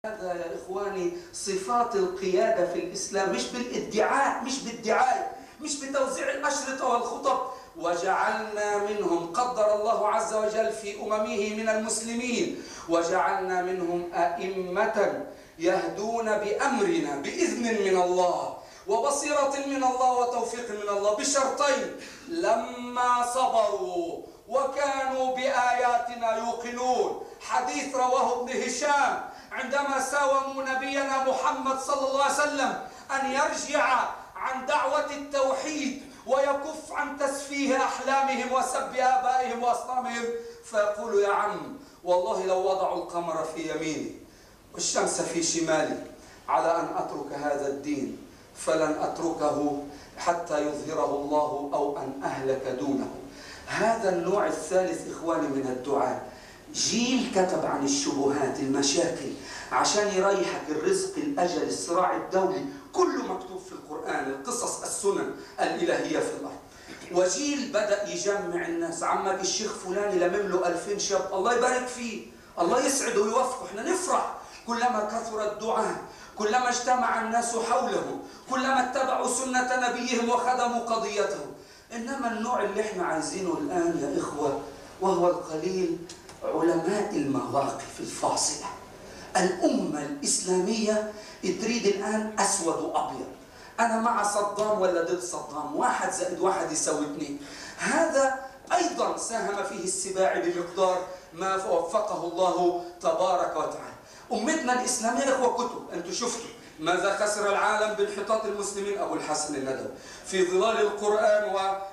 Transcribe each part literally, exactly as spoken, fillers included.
هذا يا إخواني صفات القيادة في الإسلام، مش بالادعاء، مش بالدعاية، مش بتوزيع الأشرطة والخطب. وجعلنا منهم، قدر الله عز وجل في أممه من المسلمين، وجعلنا منهم أئمة يهدون بأمرنا بإذن من الله وبصيرة من الله وتوفيق من الله، بشرطين: لما صبروا وكانوا بآياتنا يوقنون. حديث رواه ابن هشام عندما ساوموا نبينا محمد صلى الله عليه وسلم أن يرجع عن دعوة التوحيد ويكف عن تسفيه أحلامهم وسب آبائهم وأصنامهم، فيقول: يا عم والله لو وضعوا القمر في يميني والشمس في شمالي على أن أترك هذا الدين فلن أتركه حتى يظهره الله أو أن أهلك دونه. هذا النوع الثالث إخواني من الدعاء، جيل كتب عن الشبهات المشاكل عشان يريحك، الرزق، الأجل، الصراع الدولي، كله مكتوب في القرآن، القصص، السنن الإلهية في الأرض. وجيل بدأ يجمع الناس، عمك الشيخ فلان لمم له ألفين شاب، الله يبارك فيه، الله يسعده ويوفقه، احنا نفرح كلما كثر الدعاء، كلما اجتمع الناس حوله، كلما اتبعوا سنة نبيهم وخدموا قضيتهم. إنما النوع اللي احنا عايزينه الآن يا إخوة وهو القليل، علماء المواقف الفاصلة. الأمة الإسلامية تريد الآن أسود وأبيض، أنا مع صدام ولا ضد صدام، واحد زائد واحد يساوي اثنين. هذا أيضا ساهم فيه السباعي بمقدار ما وفقه الله تبارك وتعالى. أمتنا الإسلامية إخوة كتب، أنتم شفتوا ماذا خسر العالم بانحطاط المسلمين، أبو الحسن الندوي، في ظلال القرآن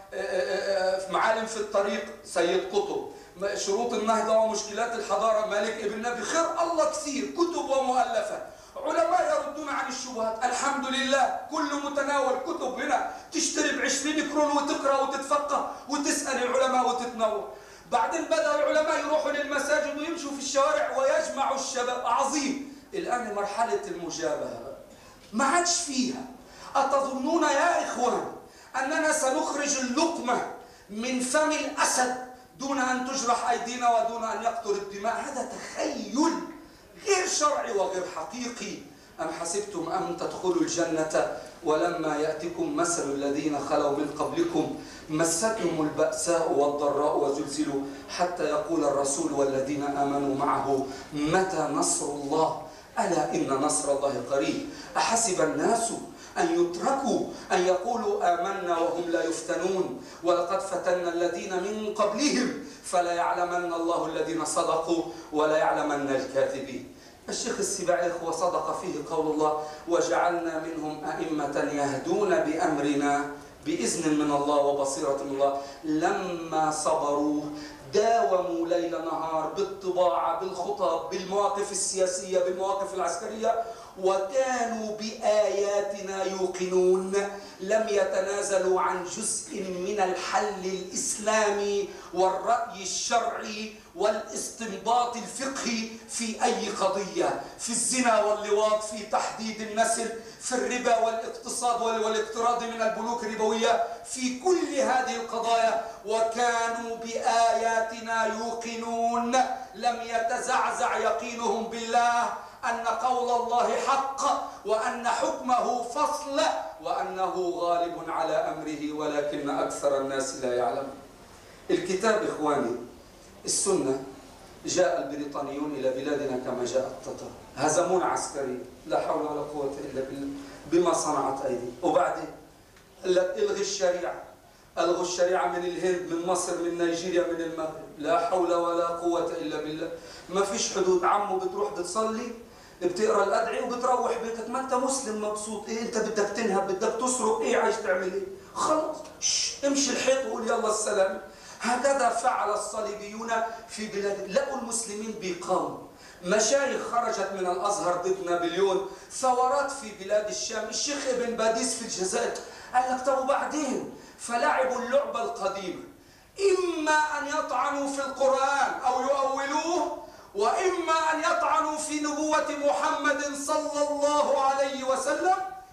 ومعالم في الطريق سيد قطب، شروط النهضة ومشكلات الحضارة مالك ابن نبي، خير الله كثير، كتب ومؤلفات، علماء يردون عن الشبهات. الحمد لله كل متناول، كتب هنا تشتري بعشرين كرون وتقرأ وتتفقه وتسأل العلماء وتتنور. بعدين بدأ العلماء يروحوا للمساجد ويمشوا في الشوارع ويجمعوا الشباب. عظيم. الآن مرحلة المجابهة ما عادش فيها. أتظنون يا إخوان أننا سنخرج اللقمة من فم الأسد دون أن تجرح أيدينا ودون أن يقطر الدماء؟ هذا تخيل غير شرعي وغير حقيقي. أم حسبتم أن تدخلوا الجنة ولما يأتكم مثل الذين خلوا من قبلكم مستهم البأساء والضراء وزلزلوا حتى يقول الرسول والذين آمنوا معه متى نصر الله ألا إن نصر الله قريب. أحسب الناس أن يتركوا أن يقولوا آمنا وهم لا يفتنون ولقد فتنا الذين من قبلهم فلا يعلمن الله الذين صدقوا ولا يعلمن الكاذبين. الشيخ السباعي إخوة صدق فيه قول الله: وجعلنا منهم أئمة يهدون بأمرنا بإذن من الله وبصيرة من الله لما صبروا. داوموا ليل نهار بالطباعة، بالخطب، بالمواقف السياسية، بالمواقف العسكرية، وكانوا بآياتنا يوقنون. لم يتنازلوا عن جزء من الحل الإسلامي والرأي الشرعي والاستنباط الفقهي في أي قضية، في الزنا واللواط، في تحديد النسل، في الربا والاقتصاد والاقتراض من البنوك الربوية، في كل هذه القضايا وكانوا بآياتنا يوقنون. لم يتزعزع يقينهم بالله أن قول الله حق وأن حكمه فصل وأنه غالب على أمره ولكن أكثر الناس لا يعلمون. الكتاب إخواني، السنة، جاء البريطانيون إلى بلادنا كما جاء التتار، هزمونا عسكريا، لا حول ولا قوة إلا بالله بما صنعت أيدي. وبعدين الغي الشريعة، ألغوا الشريعة من الهند، من مصر، من نيجيريا، من المغرب، لا حول ولا قوة إلا بالله. ما فيش حدود. عمو بتروح بتصلي، بتقرا الأدعية وبتروح بيتك، ما أنت مسلم مبسوط. إيه أنت بدك تنهب، بدك تسرق، إيه عايز تعمل إيه؟ خلاص امشي الحيط وقول يلا السلام. هكذا فعل الصليبيون في بلاد. لقوا المسلمين بيقاوموا، مشايخ خرجت من الأزهر ضد نابليون، ثورات في بلاد الشام، الشيخ ابن باديس في الجزائر. قال لك طب وبعدين؟ فلعبوا اللعبة القديمة، إما أن يطعنوا في القرآن أو يؤولوه، وإما أن يطعنوا في نبوة محمد صلى الله عليه وسلم،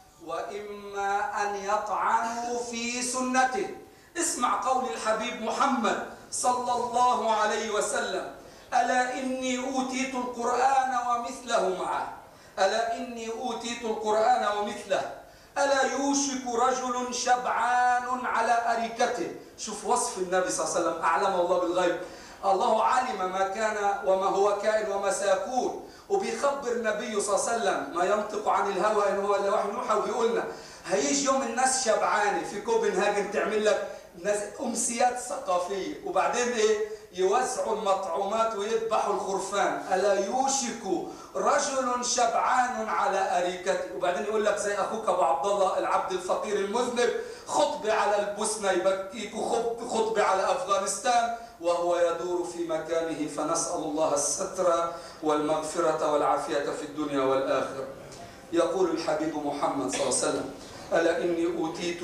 وإما أن يطعنوا في سنته. اسمع قول الحبيب محمد صلى الله عليه وسلم: ألا إني أوتيت القرآن ومثله معه ألا إني أوتيت القرآن ومثله ألا يوشك رجل شبعان على أريكته. شوف وصف النبي صلى الله عليه وسلم، أعلمه الله بالغيب، الله علم ما كان وما هو كائن وما سيكون، وبيخبر النبي صلى الله عليه وسلم ما ينطق عن الهوى إن هو إلا وحي يوحى، وبيقولنا هيجي يوم الناس شبعانة في كوبنهاجن تعمل لك أمسيات ثقافية، وبعدين إيه؟ يوزعوا المطعومات ويذبحوا الخرفان. ألا يوشك رجل شبعان على أريكته، وبعدين يقول لك زي أخوك أبو عبد الله العبد الفقير المذنب، خطبة على البوسنة يبكيك، وخطبة على أفغانستان، وهو يدور في مكانه. فنسأل الله الستر والمغفرة والعافية في الدنيا والآخرة. يقول الحبيب محمد صلى الله عليه وسلم: ألا إني أوتيت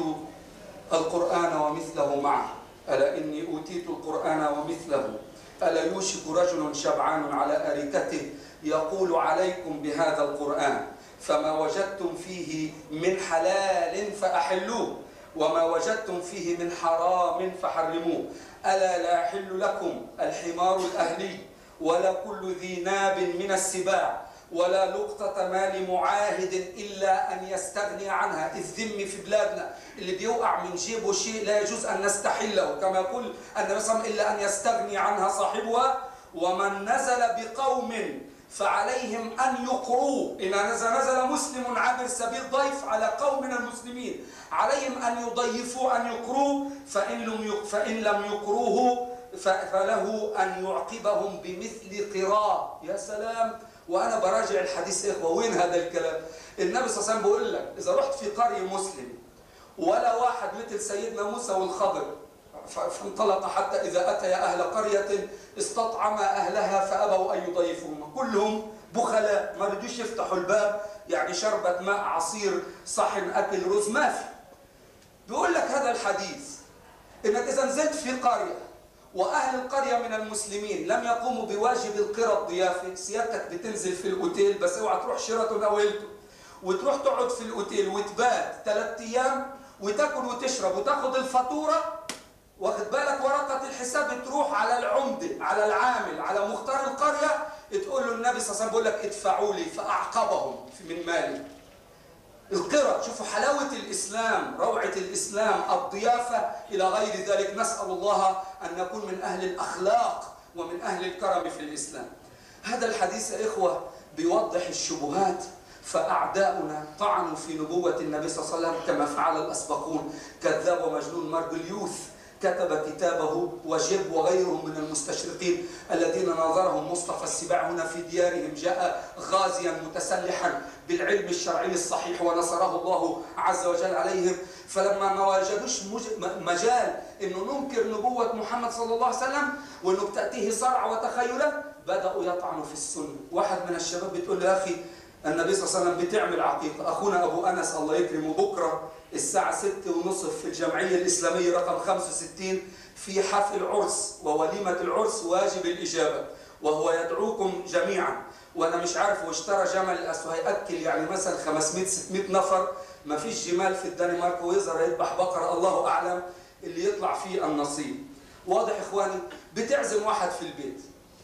القرآن ومثله معه، ألا إني أوتيت القرآن ومثله، ألا يوشك رجل شبعان على أريكته يقول عليكم بهذا القرآن فما وجدتم فيه من حلال فأحلوه وما وجدتم فيه من حرام فحرموه. ألا لا يحل لكم الحمار الأهلي ولا كل ذي ناب من السباع ولا لقطة مال معاهد إلا أن يستغني عنها. الذم في بلادنا اللي بيوقع من جيبه شيء لا يجوز أن نستحله، كما يقول النبي صلى الله عليه وسلم: إلا أن يستغني عنها صاحبها. ومن نزل بقوم فعليهم أن يقروه. إذا نزل, نزل مسلم عابر سبيل ضيف على قوم من المسلمين، عليهم أن يضيفوا أن يقروه، فإن لم فإن لم يقروه فله أن يعقبهم بمثل قراء. يا سلام! وأنا براجع الحديث إخوة، وين هذا الكلام؟ النبي صلى الله عليه وسلم بيقول لك: إذا رحت في قرية مسلم ولا واحد مثل سيدنا موسى والخضر، فانطلق حتى إذا أتى أهل قرية استطعم أهلها فأبوا أن يضيفوهم، كلهم بخلاء ما بدوش يفتحوا الباب، يعني شربة ماء، عصير، صحن أكل، رز، ما في. بيقول لك هذا الحديث إنك إذا نزلت في قرية وأهل القرية من المسلمين لم يقوموا بواجب القرى الضيافة، سيادتك بتنزل في الأوتيل، بس اوعى تروح شيراتون أو هيلتون، وتروح تقعد في الأوتيل وتبات ثلاث أيام وتاكل وتشرب وتاخذ الفاتورة، واخد بالك، ورقة الحساب تروح على العمدة، على العامل، على مختار القرية، تقول له النبي صلى الله عليه وسلم بيقول لك: ادفعوا لي، فأعقبهم من مالي. القرى، شوفوا حلاوة الإسلام، روعة الإسلام، الضيافة إلى غير ذلك. نسأل الله أن نكون من أهل الأخلاق ومن أهل الكرم في الإسلام. هذا الحديث يا إخوة بيوضح الشبهات، فأعداؤنا طعنوا في نبوة النبي صلى الله عليه وسلم كما فعل الأسبقون. كذاب ومجنون مارجليوث كتب كتابه، وجب وغيرهم من المستشرقين الذين ناظرهم مصطفى السباع هنا في ديارهم، جاء غازيا متسلحا بالعلم الشرعي الصحيح ونصره الله عز وجل عليهم. فلما ما وجدوش مجال انه ننكر نبوة محمد صلى الله عليه وسلم وانه تأتيه صرع وتخيلا، بدأوا يطعنوا في السنة. واحد من الشباب بتقول له: يا أخي النبي صلى الله عليه وسلم بتعمل عقيقة. أخونا أبو أنس الله يكرمه بكرة الساعة ستة ونصف في الجمعية الإسلامية رقم خمسة وستين في حفل عرس ووليمة العرس واجب الإجابة، وهو يدعوكم جميعا. وأنا مش عارف، واشترى جمل الأسوأ هيأكل يعني مثلا خمسمائة ستمائة نفر. ما فيش جمال في الدنمارك، ويظهر يذبح بقرة الله أعلم اللي يطلع فيه النصيب. واضح إخواني؟ بتعزم واحد في البيت،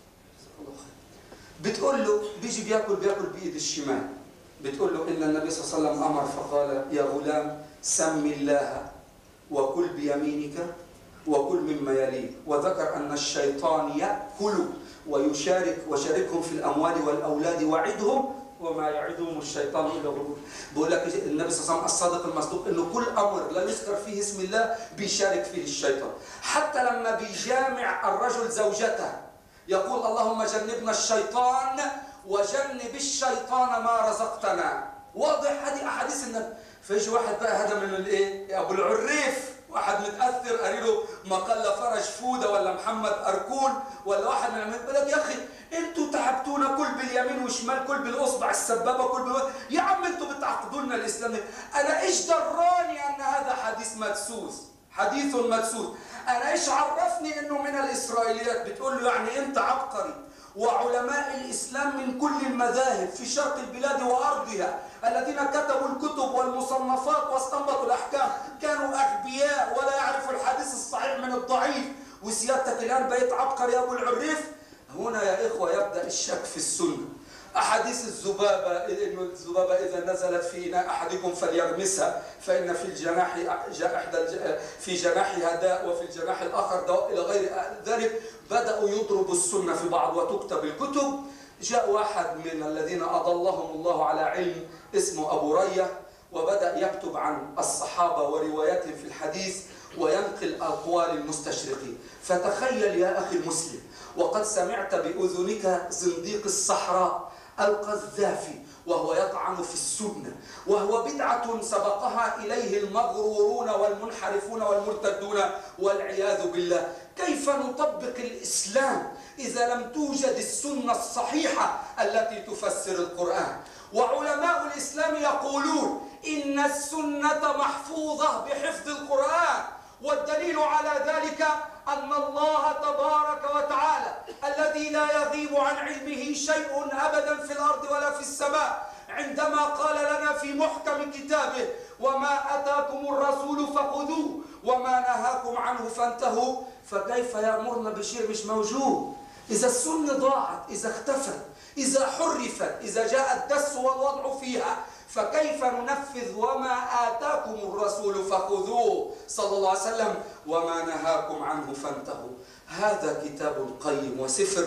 بتقول له، بيجي بياكل بياكل بإيد الشمال، بتقول له: إن النبي صلى الله عليه وسلم أمر فقال: يا غلام سم الله وكل بيمينك وكل مما يليك، وذكر أن الشيطان يأكل ويشارك وشاركهم في الأموال والأولاد وعدهم وما يعدهم الشيطان إلا غرور. بقول لك النبي صلى الله عليه وسلم الصادق المصدوق إنه كل أمر لا يذكر فيه اسم الله بيشارك فيه الشيطان. حتى لما بيجامع الرجل زوجته يقول: اللهم جنبنا الشيطان وجنب الشيطان ما رزقتنا. واضح؟ هذه أحاديث النبي. فيجي واحد بقى، هذا من الايه؟ ابو العريف، واحد متاثر قاري له مقله فرج فوده ولا محمد اركون ولا واحد من يقول لك: يا اخي انتوا تعبتونا، كل باليمين وشمال، كل بالاصبع السبابه، كل بال... يا عم انتوا بتعقدوا لنا الاسلام. انا ايش دراني ان هذا حديث مدسوس، حديث مدسوس؟ انا ايش عرفني انه من الاسرائيليات؟ بتقول له يعني انت عبقري. وعلماء الإسلام من كل المذاهب في شرق البلاد وأرضها الذين كتبوا الكتب والمصنفات واستنبطوا الأحكام كانوا أغبياء ولا يعرفوا الحديث الصحيح من الضعيف، وسيادتك الآن بقيت عبقري يا أبو العريف. هنا يا إخوة يبدأ الشك في السنة. أحاديث الذبابة، إن الذبابة إذا نزلت في إناء أحدكم فليغمسها فإن في الجناح إحدى في جناحها داء وفي الجناح الآخر دواء إلى غير ذلك. بدأوا يضربوا السنة في بعض وتكتب الكتب. جاء واحد من الذين أضلهم الله على علم اسمه أبو رية، وبدأ يكتب عن الصحابة ورواياتهم في الحديث وينقل أقوال المستشرقين. فتخيل يا أخي المسلم، وقد سمعت بأذنك زنديق الصحراء القذافي وهو يطعن في السنة، وهو بدعة سبقها إليه المغرورون والمنحرفون والمرتدون والعياذ بالله. كيف نطبق الإسلام إذا لم توجد السنة الصحيحة التي تفسر القرآن؟ وعلماء الإسلام يقولون إن السنة محفوظة بحفظ القرآن، والدليل على ذلك أن الله تبارك وتعالى الذي لا يغيب عن علمه شيء أبدا في الأرض ولا في السماء، عندما قال لنا في محكم كتابه: وما أتاكم الرسول فخذوه وما نهاكم عنه فانتهوا. فكيف يأمرنا بشيء مش موجود؟ إذا السنة ضاعت، إذا اختفت، إذا حرفت، إذا جاء الدس والوضع فيها، فكيف ننفذ وما آتاكم الرسول فخذوه صلى الله عليه وسلم وما نهاكم عنه فانتهوا؟ هذا كتاب قيم وسفر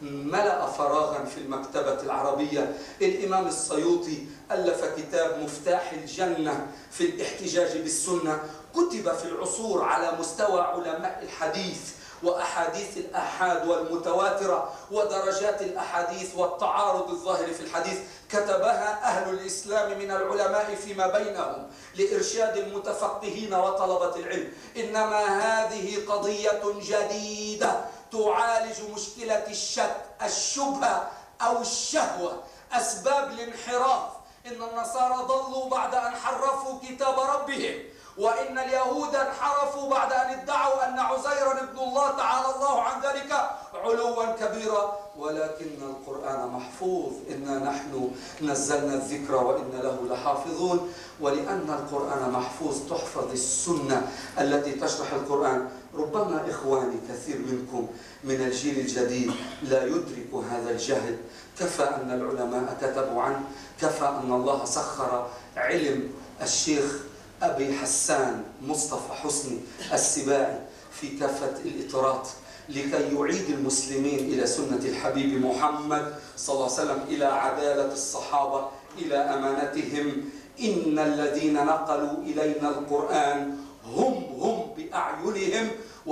ملأ فراغا في المكتبة العربية. الإمام السيوطي ألف كتاب مفتاح الجنة في الاحتجاج بالسنة، كتب في العصور على مستوى علماء الحديث وأحاديث الآحاد والمتواترة ودرجات الأحاديث والتعارض الظاهر في الحديث، كتبها أهل الإسلام من العلماء فيما بينهم لإرشاد المتفقهين وطلبة العلم. إنما هذه قضية جديدة تعالج مشكلة الشك، الشبهة أو الشهوة، أسباب الانحراف. إن النصارى ضلوا بعد أن حرفوا كتاب ربهم، وإن اليهود انحرفوا بعد أن ادعوا أن عزيرا ابن الله تعالى الله عن ذلك علوا كبيرا، ولكن القرآن محفوظ. إنا نحن نزلنا الذكر وإنا له لحافظون. ولأن القرآن محفوظ تحفظ السنة التي تشرح القرآن. ربما إخواني كثير منكم من الجيل الجديد لا يدرك هذا الجهل. كفى أن العلماء كتبوا عنه، كفى أن الله سخر علم الشيخ أبي حسان مصطفى حسني السباعي في كافة الإطارات لكي يعيد المسلمين إلى سنة الحبيب محمد صلى الله عليه وسلم، إلى عدالة الصحابة، إلى أمانتهم. إن الذين نقلوا إلينا القرآن هم هم بأعينهم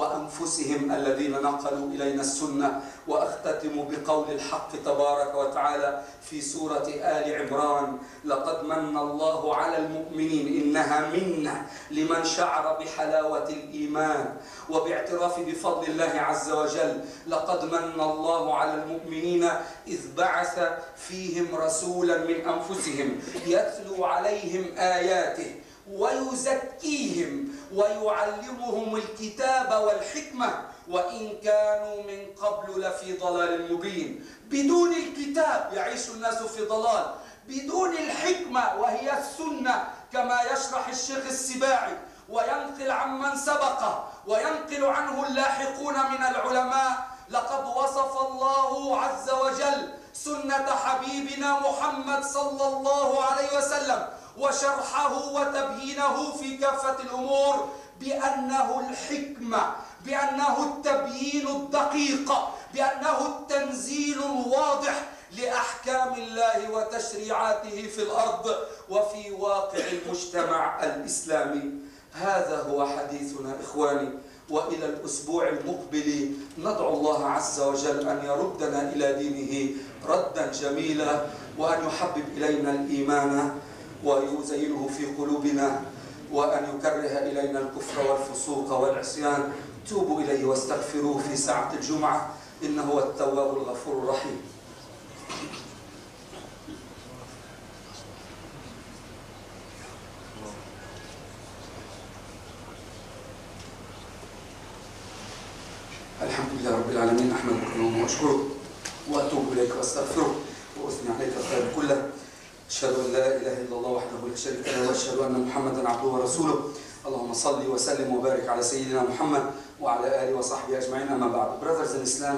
وأنفسهم الذين نقلوا إلينا السنة. وأختتم بقول الحق تبارك وتعالى في سورة آل عمران: لقد من الله على المؤمنين، إنها منة لمن شعر بحلاوة الإيمان وباعتراف بفضل الله عز وجل. لقد من الله على المؤمنين إذ بعث فيهم رسولا من أنفسهم يتلو عليهم آياته ويزكيهم ويعلمهم الكتاب والحكمة وإن كانوا من قبل لفي ضلال مبين. بدون الكتاب يعيش الناس في ضلال، بدون الحكمة وهي السنة كما يشرح الشيخ السباعي وينقل عمن سبقه وينقل عنه اللاحقون من العلماء. لقد وصف الله عز وجل سنة حبيبنا محمد صلى الله عليه وسلم وشرحه وتبيينه في كافة الأمور بأنه الحكمة، بأنه التبيين الدقيق، بأنه التنزيل الواضح لأحكام الله وتشريعاته في الأرض وفي واقع المجتمع الإسلامي. هذا هو حديثنا إخواني، وإلى الأسبوع المقبل ندعو الله عز وجل أن يردنا إلى دينه ردا جميلا، وأن يحبب إلينا الإيمان ويزينه في قلوبنا، وأن يكره إلينا الكفر والفسوق والعصيان. توبوا إليه واستغفروه في ساعة الجمعة، إنه هو التواب الغفور الرحيم. الحمد لله رب العالمين، أحمدك وأشكرك وأتوب إليك وأستغفرك وأثني عليك الخير كله. أشهد أن لا إله إلا الله وحده لا شريك له، وأشهد أن محمدا عبده ورسوله. اللهم صل وسلم وبارك على سيدنا محمد وعلى آله وصحبه أجمعين. أما بعد. Brothers in Islam,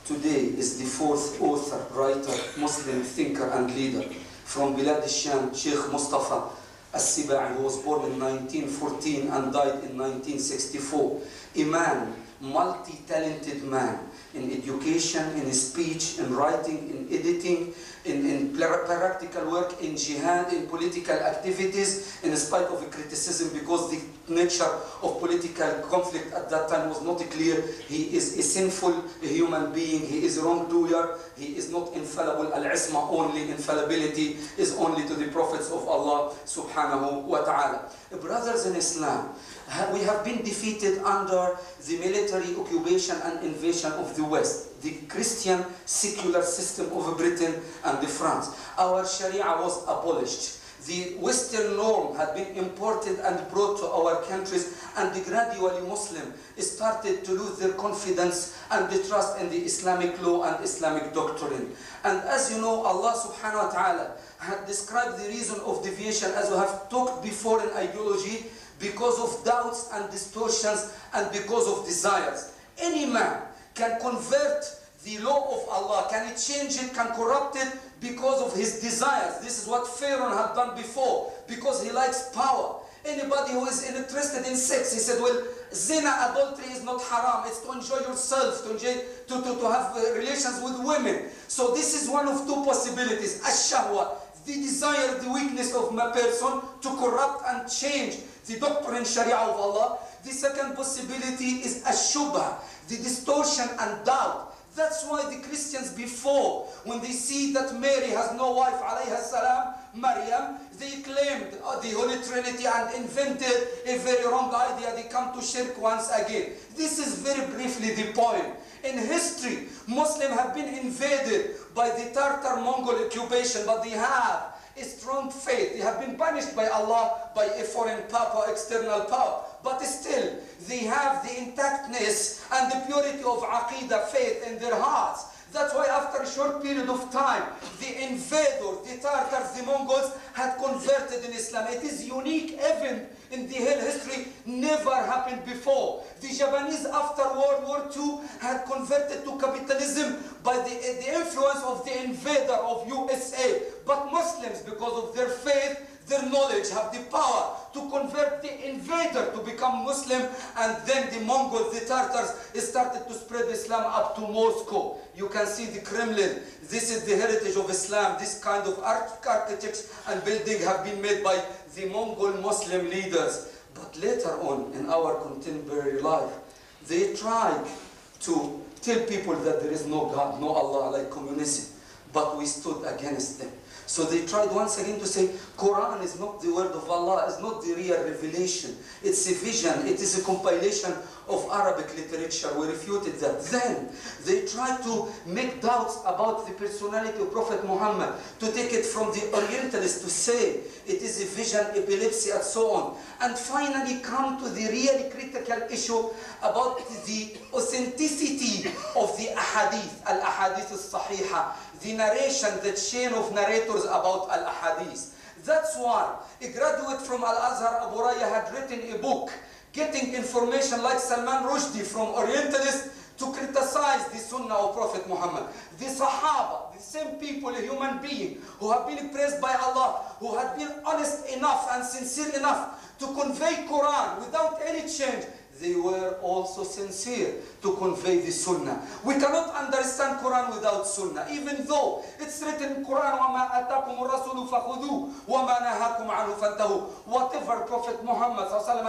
today is the fourth author, writer, Muslim thinker and leader from Bilad al-Sham, Sheikh Mustafa al-Sibai, who was born in nineteen fourteen and died in nineteen sixty-four. A man, multi-talented man in education, in speech, in writing, in editing, in, in practical work, in jihad, in political activities, in spite of criticism because the nature of political conflict at that time was not clear. He is a sinful human being, he is a wrongdoer, he is not infallible. Al-Isma, only infallibility is only to the prophets of Allah subhanahu wa ta'ala. Brothers in Islam, we have been defeated under the military occupation and invasion of the West, the Christian secular system of Britain and the France. Our Sharia was abolished. The Western norm had been imported and brought to our countries, and gradually Muslims started to lose their confidence and the trust in the Islamic law and Islamic doctrine. And as you know, Allah subhanahu wa ta'ala had described the reason of deviation, as we have talked before, in ideology, because of doubts and distortions and because of desires. Any man can convert the law of Allah, can it change it, can corrupt it because of his desires. This is what Pharaoh had done before, because he likes power. Anybody who is interested in sex, he said, well, zina, adultery is not haram, it's to enjoy yourself, to enjoy, to, to, to have relations with women. So this is one of two possibilities, ash-shahwa, the desire, the weakness of a person to corrupt and change the doctrine Sharia of Allah. The second possibility is ash-shubha, the distortion and doubt. That's why the Christians before, when they see that Mary has no wife, alayha salam, Maryam, they claimed uh, the Holy Trinity and invented a very wrong idea. They come to shirk once again. This is very briefly the point. In history, Muslims have been invaded by the Tartar Mongol occupation, but they have a strong faith. They have been punished by Allah by a foreign power, external power. But still, they have the intactness and the purity of aqidah, faith in their hearts. That's why after a short period of time, the invaders, the Tartars, the Mongols had converted in Islam. It is a unique event in the whole history, never happened before. The Japanese after World War Two had converted to capitalism by the, the influence of the invader of U S A. But Muslims, because of their faith, their knowledge, have the power to convert the invader to become Muslim, and then the Mongols, the Tartars, started to spread Islam up to Moscow. You can see the Kremlin. This is the heritage of Islam. This kind of architecture and building have been made by the Mongol Muslim leaders. But later on in our contemporary life, they tried to tell people that there is no God, no Allah, like communism. But we stood against them. So they tried once again to say, Quran is not the word of Allah, it's not the real revelation. It's a vision, it is a compilation of Arabic literature. We refuted that. Then they tried to make doubts about the personality of Prophet Muhammad, to take it from the Orientalists to say it is a vision, epilepsy, and so on. And finally come to the really critical issue about the authenticity of the ahadith, al-ahadith al-sahiha, the narration, the chain of narrators about al-ahadith. That's why a graduate from Al-Azhar, Abu Raya, had written a book getting information like Salman Rushdie from Orientalists to criticize the Sunnah of Prophet Muhammad. The Sahaba, the same people, a human being, who have been praised by Allah, who had been honest enough and sincere enough to convey Quran without any change, they were also sincere to convey the Sunnah. We cannot understand Quran without Sunnah, even though it's written in Quran, وَمَا أَتَاكُمُ الرَّسُولُ فَخُذُوهُ وَمَا نَهَاكُمْ عَنْهُ فَانْتَهُوا. Whatever Prophet Muhammad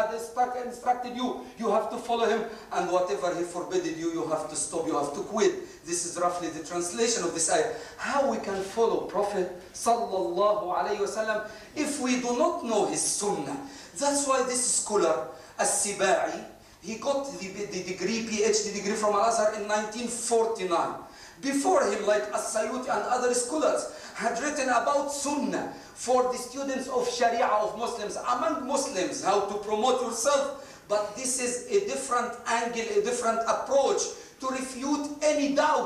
had instructed you, you have to follow him, and whatever he forbidden you, you have to stop, you have to quit. This is roughly the translation of this ayah. How we can follow Prophet sallallahu alayhi wasallam if we do not know his Sunnah? That's why this scholar, As-Sibai, he got the, the degree, PhD degree from Al-Azhar in nineteen forty-nine. Before him, like As-Sayuti and other scholars, had written about Sunnah for the students of Sharia, of Muslims, among Muslims, how to promote yourself. But this is a different angle, a different approach to refute any doubt,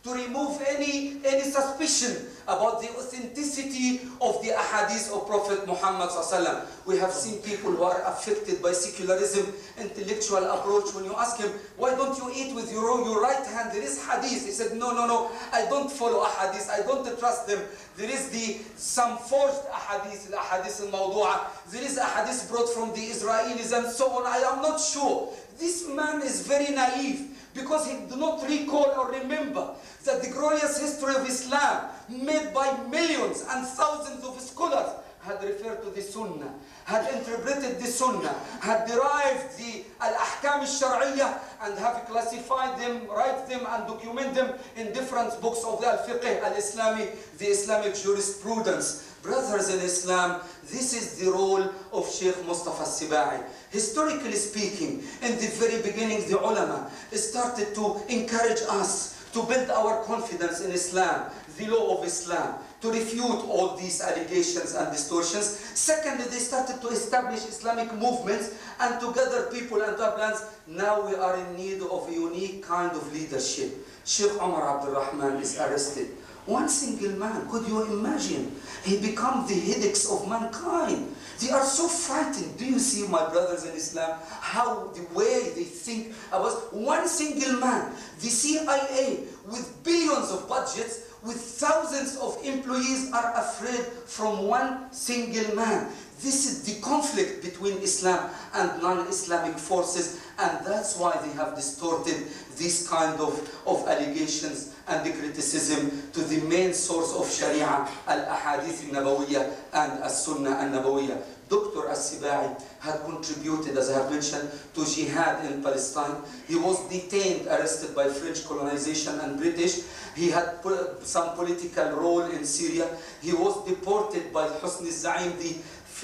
to remove any, any suspicion about the authenticity of the ahadith of Prophet Muhammad sallallahu alaihi wasallam. We have seen people who are affected by secularism, intellectual approach. When you ask him, why don't you eat with your, your right hand? There is hadith. He said, no, no, no, I don't follow ahadith. I don't trust them. There is the some forged ahadith, ahadith al-mawdu'a. There is ahadith brought from the Israelis and so on. I am not sure. This man is very naive, because he do not recall or remember that the glorious history of Islam, made by millions and thousands of scholars, had referred to the Sunnah, had interpreted the Sunnah, had derived the Al-Ahkam al-Shar'iyyah, and have classified them, write them and document them in different books of the Al-Fiqh al-Islami, the Islamic jurisprudence. Brothers in Islam, this is the role of Sheikh Mustafa Sibai. Historically speaking, in the very beginning, the ulama started to encourage us to build our confidence in Islam, the law of Islam, to refute all these allegations and distortions. Secondly, they started to establish Islamic movements and to gather people and to plans. Now we are in need of a unique kind of leadership. Sheikh Omar Abdul Rahman is arrested. One single man, could you imagine? He becomes the headaches of mankind. They are so frightened. Do you see, my brothers in Islam, how the way they think about one single man? The C I A, with billions of budgets, with thousands of employees, are afraid from one single man. This is the conflict between Islam and non-Islamic forces, and that's why they have distorted this kind of, of allegations and the criticism to the main source of Sharia, Al-Ahadith al-Nabawiyya and As-Sunnah al-Nabawiyya. Doctor As-Sibai had contributed, as I have mentioned, to jihad in Palestine. He was detained, arrested by French colonization and British. He had some political role in Syria. He was deported by Hosni Zaim, the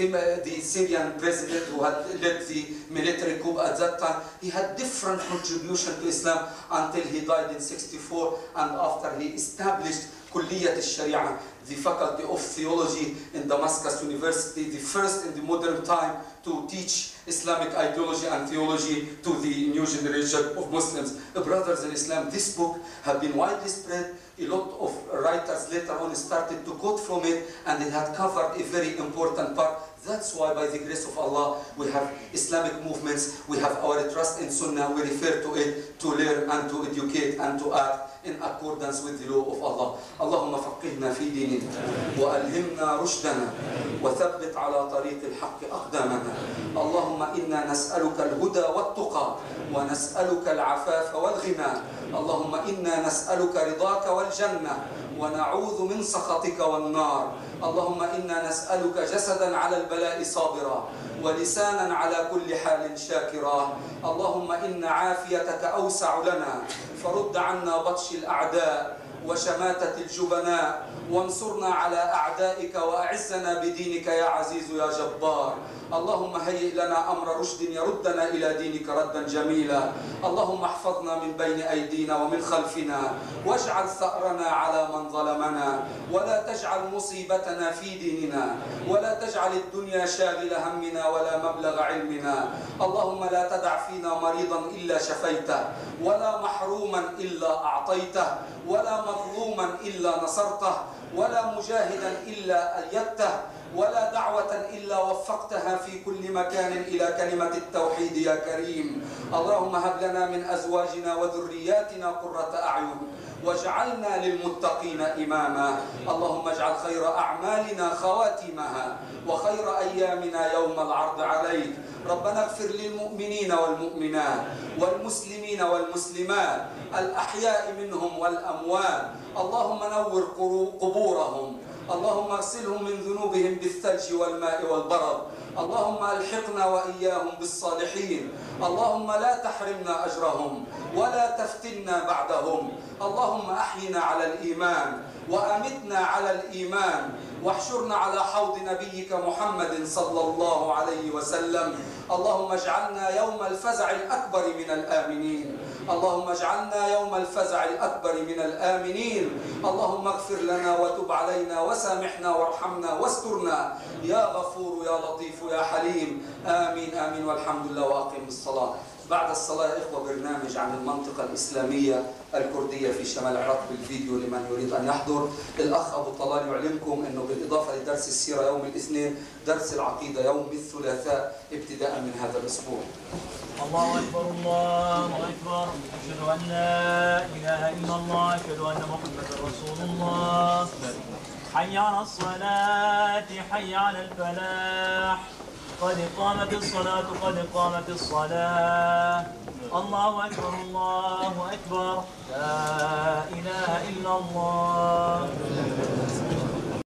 the Syrian president who had led the military coup at that time. He had different contribution to Islam until he died in sixty-four, and after he established Kulliyat al-Sharia, the faculty of theology in Damascus University, the first in the modern time to teach Islamic ideology and theology to the new generation of Muslims. Brothers in Islam, this book has been widely spread. A lot of writers later on started to quote from it, and it had covered a very important part. That's why, by the grace of Allah, we have Islamic movements, we have our trust in Sunnah, we refer to it to learn and to educate and to act in accordance with the law of Allah. Allahumma faqihna fi dinina wa alhimna rushdana wa thabbit ala tariq al-haqq aqdamana. Allahumma inna nas'aluka al-huda wat-tuqa wa nas'aluka al-afafa wal-ghina. Allahumma inna nas'aluka ridaka wal-jannah wa na'udhu min sakhatika wan-nar. اللهم إنا نسألك جسدا على البلاء صابرا ولسانا على كل حال شاكرا. اللهم إن عافيتك أوسع لنا فرد عنا بطش الأعداء وشماتة الجبناء وانصرنا على أعدائك وأعزنا بدينك يا عزيز يا جبار. اللهم هيئ لنا أمر رشد يردنا إلى دينك ردا جميلا. اللهم احفظنا من بين أيدينا ومن خلفنا واجعل ثأرنا على من ظلمنا ولا تجعل مصيبتنا في ديننا ولا تجعل الدنيا شاغل همنا ولا مبلغ علمنا. اللهم لا تدع فينا مريضا إلا شفيته ولا محروما إلا أعطيته ولا مظلوما إلا نصرته ولا مجاهدا إلا أيدته ولا دعوة إلا وفقتها في كل مكان إلى كلمة التوحيد يا كريم. اللهم هب لنا من أزواجنا وذرياتنا قرة أعين واجعلنا للمتقين إماما. اللهم اجعل خير أعمالنا خواتمها وخير أيامنا يوم العرض عليك. ربنا اغفر للمؤمنين والمؤمنات والمسلمين والمسلمات الأحياء منهم والأموات. اللهم نور قبورهم. اللهم اغسلهم من ذنوبهم بالثلج والماء والبرد. اللهم الحقنا وإياهم بالصالحين. اللهم لا تحرمنا أجرهم ولا تفتنا بعدهم. اللهم أحينا على الإيمان وأمتنا على الإيمان واحشرنا على حوض نبيك محمد صلى الله عليه وسلم. اللهم اجعلنا يوم الفزع الأكبر من الآمنين. اللهم اجعلنا يوم الفزع الأكبر من الآمنين. اللهم اغفر لنا وتب علينا وسامحنا وارحمنا واسترنا يا غفور يا لطيف يا حليم. آمين آمين والحمد لله وأقم الصلاة. بعد الصلاة يا إخوة برنامج عن المنطقة الإسلامية الكردية في شمال العراق بالفيديو لمن يريد أن يحضر. الأخ أبو طلال يعلمكم أنه بالإضافة لدرس السيرة يوم الاثنين درس العقيدة يوم الثلاثاء ابتداء من هذا الأسبوع. الله أكبر الله أكبر، أشهد أن لا إله إلا الله، أشهد أن محمدا رسول الله. حي على الصلاة، حي على الفلاح، قد قامت الصلاة، قد قامت الصلاة. الله أكبر الله أكبر، لا إله إلا الله.